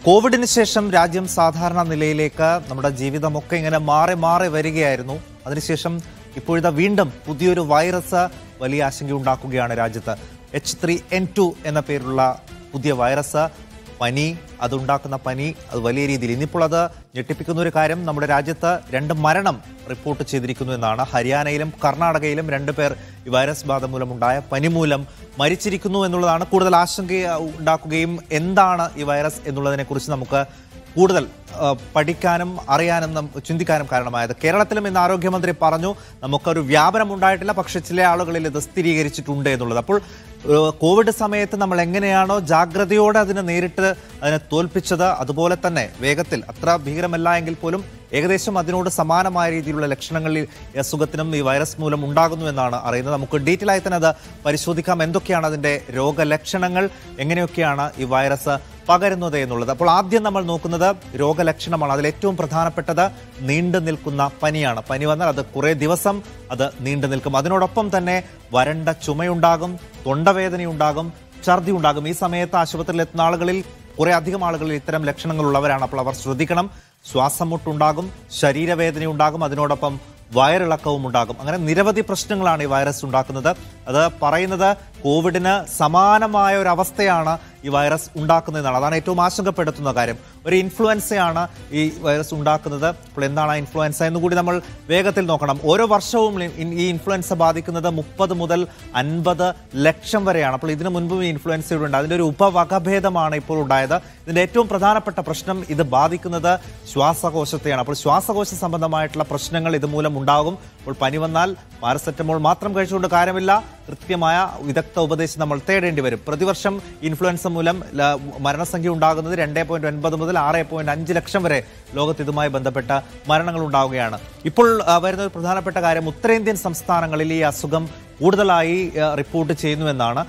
കോവിഡിന് ശേഷം രാജ്യം സാധാരണ നിലയിലേക്ക് നമ്മുടെ ജീവിതമൊക്കെ ഇങ്ങനെ മാറി മാറി വരികയായിരുന്നു. അതിനുശേഷം ഇപ്പോഴത്തെ വീണ്ടും പുതിയൊരു വൈറസ് വലിയ ആശങ്കയുണ്ടാക്കുകയാണ് രാജ്യത്ത്. H3N2 എന്ന പേരുള്ള പുതിയ വൈറസ്, പനി, അതുണ്ടാക്കുന്ന പനി അത് വലിയ രീതിയിൽ. ഇന്നിപ്പോൾ അത് ഞെട്ടിപ്പിക്കുന്ന ഒരു കാര്യം, നമ്മുടെ രാജ്യത്ത് 2 മരണം റിപ്പോർട്ട് ചെയ്തിരിക്കുന്നു എന്നാണ്. ഹരിയാനയിലും കർണാടകയിലും 2 പേർ ഈ വൈറസ് ബാധ മൂലമുണ്ടായ പനി മൂലം മരിച്ചിരിക്കുന്നു എന്നുള്ളതാണ് കൂടുതൽ ആശങ്ക ഉണ്ടാക്കുകയും എന്താണ് ഈ വൈറസ് എന്നുള്ളതിനെക്കുറിച്ച് നമുക്ക് കൂടുതൽ പഠിക്കാനും അറിയാനും ചിന്തിക്കാനും കാരണമായത്. കേരളത്തിലും ഇന്ന് ആരോഗ്യമന്ത്രി പറഞ്ഞു നമുക്കൊരു വ്യാപനം ഉണ്ടായിട്ടില്ല, പക്ഷെ ചില ആളുകളിൽ ഇത് സ്ഥിരീകരിച്ചിട്ടുണ്ട് എന്നുള്ളത്. അപ്പോൾ കോവിഡ് സമയത്ത് നമ്മൾ എങ്ങനെയാണോ ജാഗ്രതയോടെ നേരിട്ട് അതിനെ തോൽപ്പിച്ചത്, അതുപോലെ തന്നെ വേഗത്തിൽ, അത്ര ഭീകരമല്ല എങ്കിൽ പോലും ഏകദേശം അതിനോട് സമാനമായ രീതിയിലുള്ള ലക്ഷണങ്ങളിൽ ഈ അസുഖത്തിനും ഈ വൈറസ് മൂലം ഉണ്ടാകുന്നു എന്നാണ് അറിയുന്നത്. നമുക്ക് ഡീറ്റെയിൽ ആയി തന്നെ അത് പരിശോധിക്കാം. എന്തൊക്കെയാണ് അതിൻ്റെ രോഗലക്ഷണങ്ങൾ, എങ്ങനെയൊക്കെയാണ് ഈ വൈറസ് പകരുന്നത് എന്നുള്ളത്. അപ്പോൾ ആദ്യം നമ്മൾ നോക്കുന്നത് രോഗലക്ഷണമാണ്. അതിൽ ഏറ്റവും പ്രധാനപ്പെട്ടത് നീണ്ടു നിൽക്കുന്ന പനിയാണ്. പനി വന്നാൽ അത് കുറേ ദിവസം അത് നീണ്ടു നിൽക്കും. അതിനോടൊപ്പം തന്നെ വരണ്ട ചുമയുണ്ടാകും, തൊണ്ടവേദനയുണ്ടാകും, ഛർദി ഉണ്ടാകും. ഈ സമയത്ത് ആശുപത്രിയിൽ എത്തുന്ന ആളുകളിൽ കുറേ അധികം ആളുകളിൽ ഇത്തരം ലക്ഷണങ്ങൾ ഉള്ളവരാണ്. അപ്പോൾ അവർ ശ്രദ്ധിക്കണം. ശ്വാസം മുട്ടുണ്ടാകും, ശരീരവേദനയുണ്ടാകും, അതിനോടൊപ്പം വയറിളക്കവും ഉണ്ടാകും. അങ്ങനെ നിരവധി പ്രശ്നങ്ങളാണ് ഈ വൈറസ് ഉണ്ടാക്കുന്നത്. അത് പറയുന്നത് കോവിഡിന് സമാനമായ ഒരു അവസ്ഥയാണ് ഈ വൈറസ് ഉണ്ടാക്കുന്നതെന്നാണ്. അതാണ് ഏറ്റവും ആശങ്കപ്പെടുത്തുന്ന കാര്യം. ഒരു ഇൻഫ്ലുവൻസയാണ് ഈ വൈറസ് ഉണ്ടാക്കുന്നത്. അപ്പോൾ എന്താണ് ആ ഇൻഫ്ലുവൻസ എന്ന് കൂടി നമ്മൾ വേഗത്തിൽ നോക്കണം. ഓരോ വർഷവും ഈ ഇൻഫ്ലുവൻസ ബാധിക്കുന്നത് 30 മുതൽ 50 ലക്ഷം വരെയാണ്. അപ്പോൾ ഇതിനു മുൻപും ഈ ഇൻഫ്ലുവൻസയുടെ ഉണ്ട്. അതിൻ്റെ ഒരു ഉപവകഭേദമാണ് ഇപ്പോൾ ഉണ്ടായത്. ഇതിൻ്റെ ഏറ്റവും പ്രധാനപ്പെട്ട പ്രശ്നം, ഇത് ബാധിക്കുന്നത് ശ്വാസകോശത്തെയാണ്. അപ്പോൾ ശ്വാസകോശ സംബന്ധമായിട്ടുള്ള പ്രശ്നങ്ങൾ ഇതുമൂലം ഉണ്ടാകും. അപ്പോൾ പനി വന്നാൽ പാരസെറ്റമോൾ മാത്രം കഴിച്ചുകൊണ്ട് കാര്യമില്ല, കൃത്യമായ വിദഗ്ധ ഉപദേശം നമ്മൾ തേടേണ്ടി വരും. പ്രതിവർഷം ഇൻഫ്ലുവൻസ മൂലം മരണസംഖ്യ ഉണ്ടാകുന്നത് 2.9 മുതൽ 6.5 ലക്ഷം വരെ ലോകത്ത് ഇതുമായി ബന്ധപ്പെട്ട മരണങ്ങൾ ഉണ്ടാവുകയാണ്. ഇപ്പോൾ വരുന്ന ഒരു പ്രധാനപ്പെട്ട കാര്യം, ഉത്തരേന്ത്യൻ സംസ്ഥാനങ്ങളിൽ ഈ അസുഖം കൂടുതലായി റിപ്പോർട്ട് ചെയ്യുന്നുവെന്നാണ്.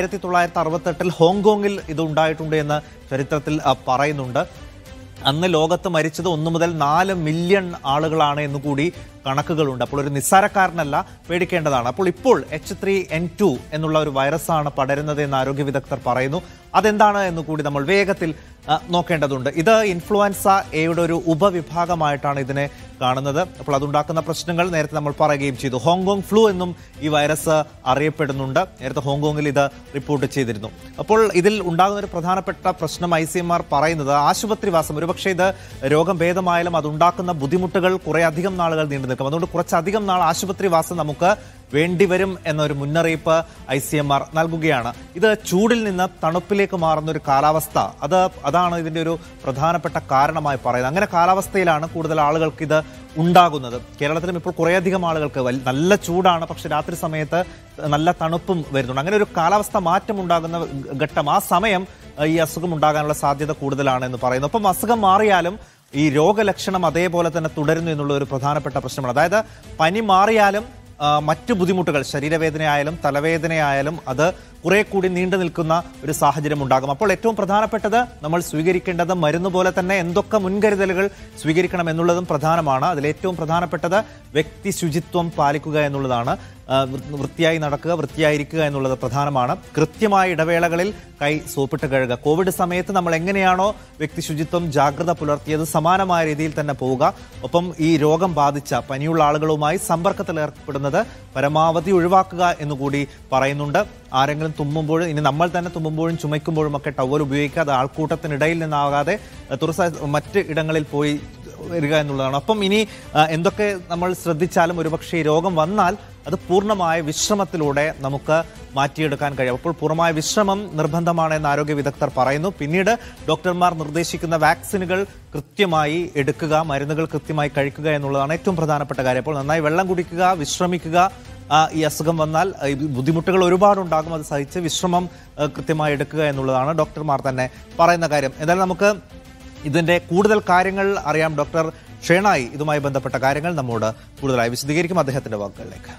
1968 ഹോങ്കോങ്ങിൽ ഇത് ഉണ്ടായിട്ടുണ്ട് എന്ന് ചരിത്രത്തിൽ പറയുന്നുണ്ട്. അന്ന് ലോകത്ത് മരിച്ചത് 1 മുതൽ 4 മില്യൺ ആളുകളാണ് എന്നുകൂടി കണക്കുകളുണ്ട്. അപ്പോൾ ഒരു നിസ്സാരക്കാരനല്ല, പേടിക്കേണ്ടതാണ്. അപ്പോൾ ഇപ്പോൾ H3N2 എന്നുള്ള ഒരു വൈറസാണ് പടരുന്നത് എന്ന് ആരോഗ്യ വിദഗ്ധർ പറയുന്നു. അതെന്താണ് എന്ന് കൂടി നമ്മൾ വേഗത്തിൽ നോക്കേണ്ടതുണ്ട്. ഇത് ഇൻഫ്ലുവൻസ എയുടെ ഒരു ഉപവിഭാഗമായിട്ടാണ് ഇതിനെ കാണുന്നത്. അപ്പോൾ അതുണ്ടാക്കുന്ന പ്രശ്നങ്ങൾ നേരത്തെ നമ്മൾ പറയുകയും ചെയ്തു. ഹോങ്കോങ് ഫ്ലൂ എന്നും ഈ വൈറസ് അറിയപ്പെടുന്നുണ്ട്. നേരത്തെ ഹോങ്കോങ്ങിൽ ഇത് റിപ്പോർട്ട് ചെയ്തിരുന്നു. അപ്പോൾ ഇതിൽ ഉണ്ടാകുന്ന ഒരു പ്രധാനപ്പെട്ട പ്രശ്നം ICMR പറയുന്നത് ആശുപത്രിവാസം. ഒരുപക്ഷെ ഇത് രോഗം ഭേദമായാലും അതുണ്ടാക്കുന്ന ബുദ്ധിമുട്ടുകൾ കുറേ അധികം നാളുകൾ നീണ്ടു നിൽക്കും. അതുകൊണ്ട് കുറച്ചധികം നാൾ ആശുപത്രിവാസം നമുക്ക് വേണ്ടിവരും എന്നൊരു മുന്നറിയിപ്പ് ICMR നൽകുകയാണ്. ഇത് ചൂടിൽ നിന്ന് തണുപ്പിലേക്ക് മാറുന്ന ഒരു കാലാവസ്ഥ, അതാണ് ഇതിൻ്റെ ഒരു പ്രധാനപ്പെട്ട കാരണമായി പറയുന്നത്. അങ്ങനെ കാലാവസ്ഥയിലാണ് കൂടുതൽ ആളുകൾക്ക് ഇത് ഉണ്ടാകുന്നത്. കേരളത്തിലും ഇപ്പോൾ കുറേയധികം ആളുകൾക്ക് നല്ല ചൂടാണ്, പക്ഷെ രാത്രി സമയത്ത് നല്ല തണുപ്പും വരുന്നുണ്ട്. അങ്ങനെ ഒരു കാലാവസ്ഥ മാറ്റം ഉണ്ടാകുന്ന ഘട്ടം, ആ സമയം ഈ അസുഖം ഉണ്ടാകാനുള്ള സാധ്യത കൂടുതലാണ് എന്ന് പറയുന്നു. അപ്പം അസുഖം മാറിയാലും ഈ രോഗലക്ഷണം അതേപോലെ തന്നെ തുടരുന്നു എന്നുള്ള ഒരു പ്രധാനപ്പെട്ട പ്രശ്നമാണ്. അതായത് പനി മാറിയാലും മറ്റു ബുദ്ധിമുട്ടുകൾ, ശരീരവേദനയായാലും തലവേദനയായാലും അത് കുറെ കൂടി നീണ്ടു നിൽക്കുന്ന ഒരു സാഹചര്യം ഉണ്ടാകും. അപ്പോൾ ഏറ്റവും പ്രധാനപ്പെട്ടത് നമ്മൾ സ്വീകരിക്കേണ്ടത് മരുന്ന് പോലെ തന്നെ എന്തൊക്കെ മുൻകരുതലുകൾ സ്വീകരിക്കണം എന്നുള്ളതും പ്രധാനമാണ്. അതിലേറ്റവും പ്രധാനപ്പെട്ടത് വ്യക്തി ശുചിത്വം പാലിക്കുക എന്നുള്ളതാണ്. വൃത്തിയായി നടക്കുക, വൃത്തിയായിരിക്കുക എന്നുള്ളത് പ്രധാനമാണ്. കൃത്യമായ ഇടവേളകളിൽ കൈ സോപ്പിട്ട് കഴുകുക. കോവിഡ് സമയത്ത് നമ്മൾ എങ്ങനെയാണോ വ്യക്തി ശുചിത്വം ജാഗ്രത പുലർത്തിയത്, സമാനമായ രീതിയിൽ തന്നെ പോവുക. ഒപ്പം ഈ രോഗം ബാധിച്ച പനിയുള്ള ആളുകളുമായി സമ്പർക്കത്തിൽ ഏർപ്പെടുന്നത് പരമാവധി ഒഴിവാക്കുക എന്നുകൂടി പറയുന്നുണ്ട്. ആരെങ്കിലും തുമ്മുമ്പോഴും, ഇനി നമ്മൾ തന്നെ തുമ്മുമ്പോഴും ചുമയ്ക്കുമ്പോഴും ഒക്കെ ടവൽ ഉപയോഗിക്കുക. അത് ആൾക്കൂട്ടത്തിനിടയിൽ നിന്നാകാതെ മറ്റ് ഇടങ്ങളിൽ പോയി വരിക എന്നുള്ളതാണ്. അപ്പം ഇനി എന്തൊക്കെ നമ്മൾ ശ്രദ്ധിച്ചാലും ഒരുപക്ഷെ രോഗം വന്നാൽ അത് പൂർണ്ണമായ വിശ്രമത്തിലൂടെ നമുക്ക് മാറ്റിയെടുക്കാൻ കഴിയും. അപ്പോൾ പൂർണ്ണമായ വിശ്രമം നിർബന്ധമാണ് എന്ന് ആരോഗ്യ വിദഗ്ധർ പറയുന്നു. പിന്നീട് ഡോക്ടർമാർ നിർദ്ദേശിക്കുന്ന വാക്സിനുകൾ കൃത്യമായി എടുക്കുക, മരുന്നുകൾ കൃത്യമായി കഴിക്കുക എന്നുള്ളതാണ് ഏറ്റവും പ്രധാനപ്പെട്ട കാര്യം. അപ്പോൾ നന്നായി വെള്ളം കുടിക്കുക, വിശ്രമിക്കുക. ഈ അസുഖം വന്നാൽ ബുദ്ധിമുട്ടുകൾ ഒരുപാടുണ്ടാകും, അത് സഹിച്ച് വിശ്രമം കൃത്യമായി എടുക്കുക എന്നുള്ളതാണ് ഡോക്ടർമാർ തന്നെ പറയുന്ന കാര്യം. എന്തായാലും നമുക്ക് ഇതിൻ്റെ കൂടുതൽ കാര്യങ്ങൾ അറിയാം. ഡോക്ടർ ഷേണായി ഇതുമായി ബന്ധപ്പെട്ട കാര്യങ്ങൾ നമ്മോട് കൂടുതലായി വിശദീകരിക്കും. അദ്ദേഹത്തിന്റെ വാക്കുകളിലേക്ക്.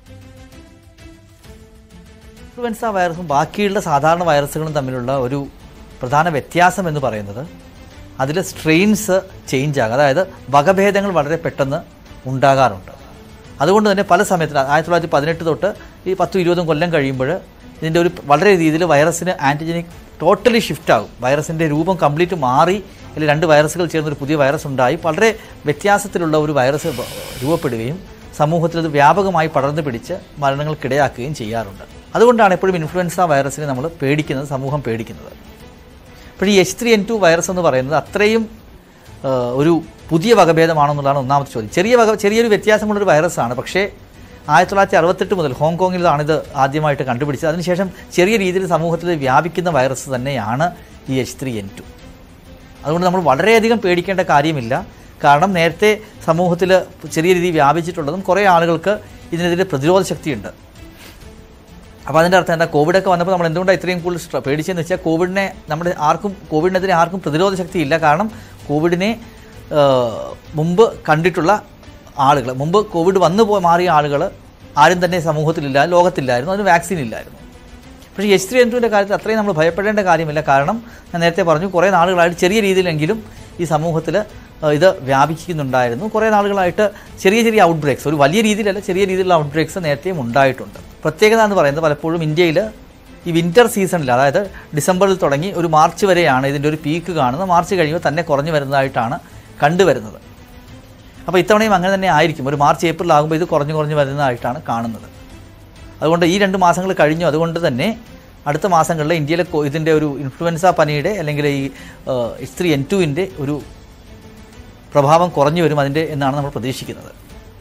ഇൻഫ്ലുവൻസ വൈറസും ബാക്കിയുള്ള സാധാരണ വൈറസുകളും തമ്മിലുള്ള ഒരു പ്രധാന വ്യത്യാസം എന്ന് പറയുന്നത് അതിൽ സ്ട്രെയിൻസ് ചേഞ്ച് ആകുക, അതായത് വകഭേദങ്ങൾ വളരെ പെട്ടെന്ന് ഉണ്ടാകാറുണ്ട്. അതുകൊണ്ട് തന്നെ പല സമയത്ത് 1918 തൊട്ട് ഈ 10-20 കൊല്ലം കഴിയുമ്പോൾ ഇതിൻ്റെ ഒരു വളരെ രീതിയിൽ വൈറസിന് ആൻറ്റിജനിക് ടോട്ടലി ഷിഫ്റ്റ് ആകും. വൈറസിൻ്റെ രൂപം കംപ്ലീറ്റ് മാറി, അല്ലെങ്കിൽ 2 വൈറസുകൾ ചേർന്നൊരു പുതിയ വൈറസ് ഉണ്ടായി വളരെ വ്യത്യാസത്തിലുള്ള ഒരു വൈറസ് രൂപപ്പെടുകയും സമൂഹത്തിൽ അത് വ്യാപകമായി പടർന്നു പിടിച്ച് മരണങ്ങൾക്കിടയാക്കുകയും ചെയ്യാറുണ്ട്. അതുകൊണ്ടാണ് എപ്പോഴും ഇൻഫ്ലുവൻസ വൈറസിനെ നമ്മൾ പേടിക്കുന്നത്, സമൂഹം പേടിക്കുന്നത്. അപ്പോൾ ഈ H3N2 വൈറസ് എന്ന് പറയുന്നത് അത്രയും ഒരു പുതിയ വകഭേദമാണെന്നുള്ളതാണ് ഒന്നാമത്തെ ചോദ്യം. ചെറിയൊരു വ്യത്യാസമുള്ളൊരു വൈറസാണ്. പക്ഷേ 1968 മുതൽ ഹോങ്കോങ്ങിലാണിത് ആദ്യമായിട്ട് കണ്ടുപിടിച്ചത്. അതിനുശേഷം ചെറിയ രീതിയിൽ സമൂഹത്തിൽ വ്യാപിക്കുന്ന വൈറസ് തന്നെയാണ് ഈ H3N2. അതുകൊണ്ട് നമ്മൾ വളരെയധികം പേടിക്കേണ്ട കാര്യമില്ല. കാരണം നേരത്തെ സമൂഹത്തിൽ ചെറിയ രീതിയിൽ വ്യാപിച്ചിട്ടുള്ളതും കുറേ ആളുകൾക്ക് ഇതിനെതിരെ പ്രതിരോധ ശക്തിയുണ്ട്. അപ്പോൾ അതിൻ്റെ അർത്ഥം എന്താ, കോവിഡൊക്കെ വന്നപ്പോൾ നമ്മൾ എന്തുകൊണ്ടാണ് ഇത്രയും കൂടുതൽ പേടിച്ചതെന്ന് വെച്ചാൽ കോവിഡിനെതിരെ ആർക്കും പ്രതിരോധ ശക്തിയില്ല. കാരണം കോവിഡിനെ മുമ്പ് കണ്ടിട്ടുള്ള ആളുകൾ, മുമ്പ് കോവിഡ് മാറിയ ആളുകൾ ആരും തന്നെ സമൂഹത്തിലില്ല, ലോകത്തില്ലായിരുന്നു, അതിന് വാക്സിൻ ഇല്ലായിരുന്നു. പക്ഷേ H3N2ൻ്റെ കാര്യത്തിൽ അത്രയും നമ്മൾ ഭയപ്പെടേണ്ട കാര്യമില്ല. കാരണം ഞാൻ നേരത്തെ പറഞ്ഞു, കുറേ നാളുകളായിട്ട് ചെറിയ രീതിയിലെങ്കിലും ഈ സമൂഹത്തിൽ ഇത് വ്യാപിക്കുന്നുണ്ടായിരുന്നു. കുറേ നാളുകളായിട്ട് ചെറിയ ഔട്ട് ബ്രേക്സ്, ഒരു വലിയ രീതിയിലല്ല, ചെറിയ രീതിയിലുള്ള ഔട്ട് ബ്രേക്സ് നേരത്തെയും ഉണ്ടായിട്ടുണ്ട്. പ്രത്യേകത എന്ന് പറയുന്നത് പലപ്പോഴും ഇന്ത്യയിൽ ഈ വിൻ്റർ സീസണിൽ, അതായത് ഡിസംബറിൽ തുടങ്ങി ഒരു മാർച്ച് വരെയാണ് ഇതിൻ്റെ ഒരു പീക്ക് കാണുന്നത്. മാർച്ച് കഴിയുമ്പോൾ തന്നെ കുറഞ്ഞു വരുന്നതായിട്ടാണ് കണ്ടുവരുന്നത്. അപ്പോൾ ഇത്തവണയും അങ്ങനെ തന്നെ ആയിരിക്കും. ഒരു മാർച്ച് ഏപ്രിൽ ആകുമ്പോൾ ഇത് കുറഞ്ഞു വരുന്നതായിട്ടാണ് കാണുന്നത്. അതുകൊണ്ട് ഈ 2 മാസങ്ങൾ കഴിഞ്ഞു. അതുകൊണ്ട് തന്നെ അടുത്ത മാസങ്ങളിൽ ഇന്ത്യയിലെ ഇതിൻ്റെ ഒരു ഇൻഫ്ലുവൻസ പനിയുടെ അല്ലെങ്കിൽ ഈ H3N2ൻ്റെ ഒരു പ്രഭാവം കുറഞ്ഞു വരും എന്നാണ് നമ്മൾ പ്രതീക്ഷിക്കുന്നത്.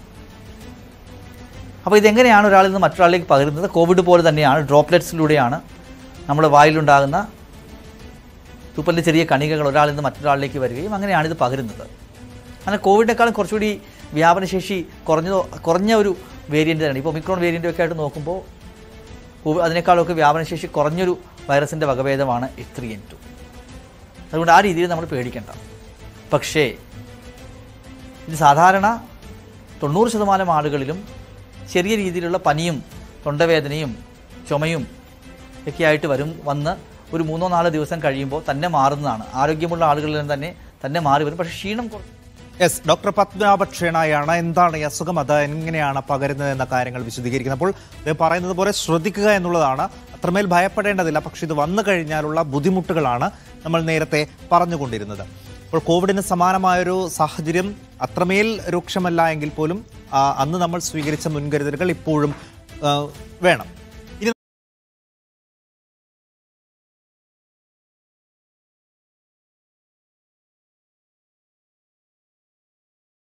അപ്പോൾ ഇതെങ്ങനെയാണ് ഒരാളിൽ നിന്ന് മറ്റൊരാളിലേക്ക് പകരുന്നത്? കോവിഡ് പോലെ തന്നെയാണ്, ഡ്രോപ്ലെറ്റ്സിലൂടെയാണ്. നമ്മുടെ വായിലുണ്ടാകുന്ന തുപ്പലിൻ്റെ ചെറിയ കണികകൾ ഒരാളിൽ നിന്ന് മറ്റൊരാളിലേക്ക് വരികയും അങ്ങനെയാണ് ഇത് പകരുന്നത്. അങ്ങനെ കോവിഡിനേക്കാളും കുറച്ചുകൂടി വ്യാപനശേഷി കുറഞ്ഞ ഒരു വേരിയൻ്റ് തന്നെയാണ്. ഇപ്പോൾ ഒമിക്രോൺ വേരിയൻ്റൊക്കെ ആയിട്ട് നോക്കുമ്പോൾ അതിനേക്കാളൊക്കെ വ്യാപനശേഷി കുറഞ്ഞൊരു വൈറസിൻ്റെ വകഭേദമാണ് H3N2. അതുകൊണ്ട് ആ രീതിയിൽ നമ്മൾ പേടിക്കേണ്ട. പക്ഷേ ഇത് സാധാരണ 90% ആളുകളിലും ചെറിയ രീതിയിലുള്ള പനിയും തൊണ്ടവേദനയും ചുമയും ഒക്കെ ആയിട്ട് വന്ന് ഒരു 3-4 ദിവസം കഴിയുമ്പോൾ തന്നെ മാറുന്നതാണ്. ആരോഗ്യമുള്ള ആളുകളിൽ തന്നെ മാറി വരും. പക്ഷേ ക്ഷീണം യെസ്, ഡോക്ടർ പത്മനാഭ ക്ഷേണായാണ് എന്താണ് ഈ അസുഖം, അത് എങ്ങനെയാണ് പകരുന്നത് എന്ന കാര്യങ്ങൾ വിശദീകരിക്കുന്നത്. അപ്പോൾ ഇത് പറയുന്നത് പോലെ ശ്രദ്ധിക്കുക എന്നുള്ളതാണ്, അത്രമേൽ ഭയപ്പെടേണ്ടതില്ല. പക്ഷെ ഇത് വന്നു കഴിഞ്ഞാലുള്ള ബുദ്ധിമുട്ടുകളാണ് നമ്മൾ നേരത്തെ പറഞ്ഞുകൊണ്ടിരുന്നത്. അപ്പോൾ കോവിഡിന് സമാനമായൊരു സാഹചര്യം അത്രമേൽ രൂക്ഷമല്ല എങ്കിൽ പോലും അന്ന് നമ്മൾ സ്വീകരിച്ച മുൻകരുതലുകൾ ഇപ്പോഴും വേണം.